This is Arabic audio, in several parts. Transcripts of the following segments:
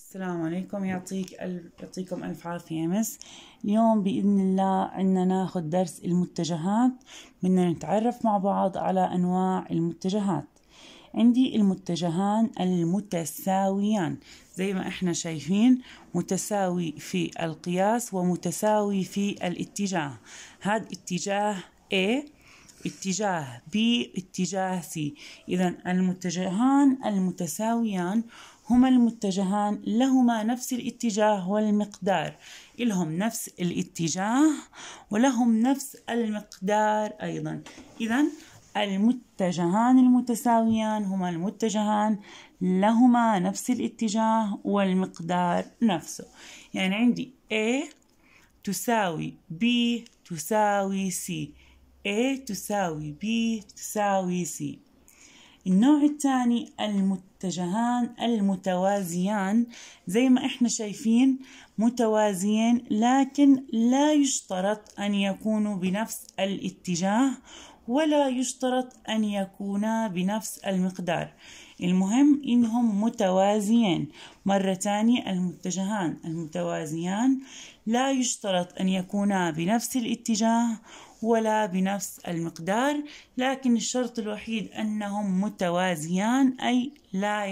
السلام عليكم. يعطيكم ألف عافية مس. اليوم بإذن الله عنا ناخد درس المتجهات. بدنا نتعرف مع بعض على أنواع المتجهات. عندي المتجهان المتساويان زي ما احنا شايفين، متساوي في القياس ومتساوي في الاتجاه. هذا اتجاه A، اتجاه B، اتجاه C. إذن المتجهان المتساويان هما المتجهان لهما نفس الاتجاه والمقدار، لهم نفس الاتجاه ولهم نفس المقدار أيضا. إذن المتجهان المتساويان هما المتجهان لهما نفس الاتجاه والمقدار نفسه. يعني عندي A تساوي B تساوي C، A تساوي B تساوي C. النوع الثاني المتجهان المتوازيان، زي ما احنا شايفين متوازيين، لكن لا يشترط أن يكونوا بنفس الاتجاه ولا يشترط أن يكونا بنفس المقدار، المهم إنهم متوازيين. مرة تانية، المتجهان المتوازيان لا يشترط أن يكونا بنفس الاتجاه ولا بنفس المقدار، لكن الشرط الوحيد أنهم متوازيان، أي لا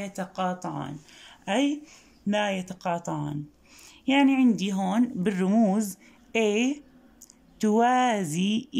يتقاطعان. يعني عندي هون بالرموز A توازي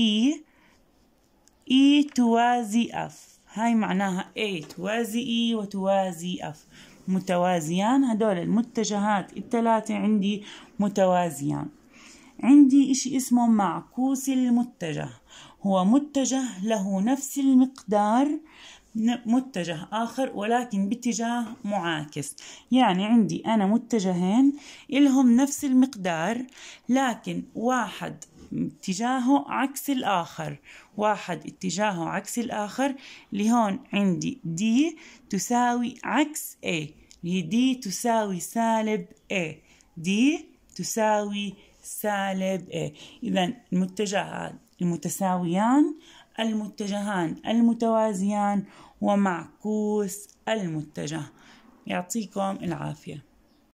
E توازي F، هاي معناها A توازي E وتوازي F، متوازيان. هدول المتجهات الثلاثة عندي متوازيان. عندي إشي اسمه معكوس المتجه، هو متجه له نفس المقدار متجه آخر ولكن باتجاه معاكس. يعني عندي أنا متجهين إلهم نفس المقدار، لكن واحد اتجاهه عكس الآخر، اللي هون عندي D تساوي عكس A، اللي D تساوي سالب A، D تساوي سالب A. إذن المتجهان المتساويان، المتجهان المتوازيان، ومعكوس المتجه. يعطيكم العافية.